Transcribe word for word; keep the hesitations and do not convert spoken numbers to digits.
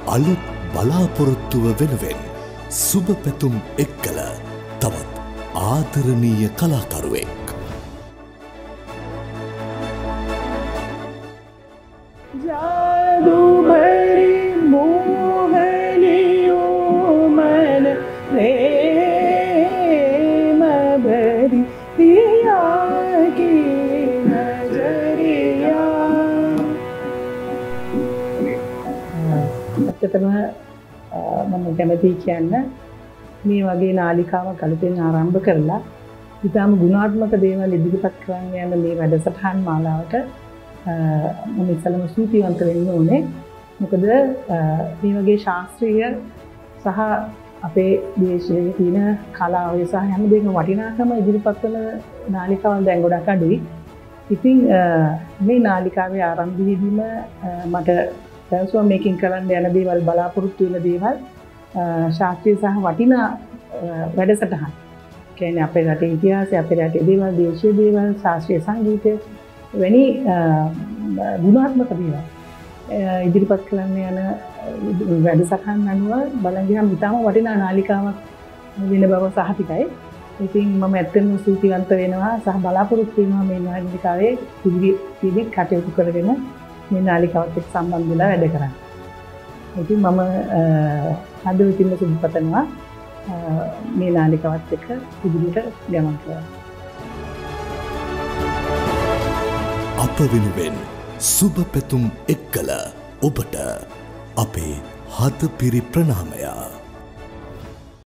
අලුත් බලාපොරොත්තුව වෙනුවෙන් සුබ පැතුම් එක් කළ තවත් ආදරණීය කලාකරුවෙක්. जादूगरी मोहनियों मन प्रेम भरी पिया की नजरिया. ඇත්තටම මම කැමතියි කියන්න මේ වගේ නාලිකාවක් අලුතෙන් ආරම්භ කරලා ඉතාම ගුණාත්මක දේවල් ඉදිරිපත් කරන්න යන මේ වැඩසටහන් මාලාවට මම ඉස්සෙල්ලාම ස්තුතිවන්ත වෙන්න ඕනේ. මොකද මේ වගේ ශාස්ත්‍රීය සහ අපේ දේශයේ තියෙන කලාවේ සහ හැම දෙයකම වටිනාකම ඉදිරිපත් කරන නාලිකාවල් දැන් ගොඩක් අඩුයි. ඉතින් මේ නාලිකාවේ ආරම්භයේදීම මට ට්‍රාන්ස්ෆෝම් මේකින් කරන්න යන දේවල් බලාපොරොත්තු වෙන දේවල් ශාස්ත්‍රීය සහ වටිනා වැඩසටහන්. කියන්නේ අපේ රටේ ඉතිහාසය, අපේ රටේ දේවල්, දේශීය දේවල්, ශාස්ත්‍රීය සංගීතය වැනි ගුණාත්මක දේවල් ඉදිරිපත් කරන්න යන වැඩසටහන් අනුව බලන් ගියාම ඉතාම වටිනා නාලිකාවක් වෙන බව සහතිකයි. ඉතින් මම ඇත්තටම ස්තුතිවන්ත වෙනවා සහ බලාපොරොත්තු වෙනවා මේ නාලිකාවේ ඉදිරියට කටයුතු කරගෙන මේ නාලිකාවත් එක්ක සම්බන්ධ වෙලා වැඩ කරන්න. ඉතින් මම හදවතින්ම සුබ පතනවා මේ නාලිකාවත් එක්ක ඉදිරියට ගමන් කරන්න. අප වෙනුවෙන් සුබ පැතුම් එක් කළ ඔබට අපේ හදපිරි ප්‍රණාමය.